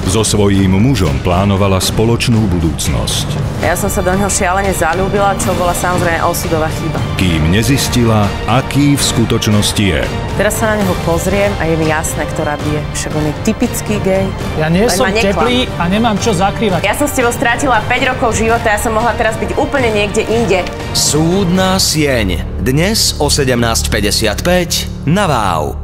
So svojím mužom plánovala spoločnú budúcnosť. Ja som sa do neho šialene zaľúbila, čo bola samozrejme osudová chyba. Kým nezistila, aký v skutočnosti je. Teraz sa na neho pozriem a je mi jasné, ktorá bije. Však on je typický gej. Ja nie som teplý a nemám čo zakrývať. Ja som s tebou strátila 5 rokov života, ja som mohla teraz byť úplne niekde inde. Súdna sieň. Dnes o 17:55 na Wow.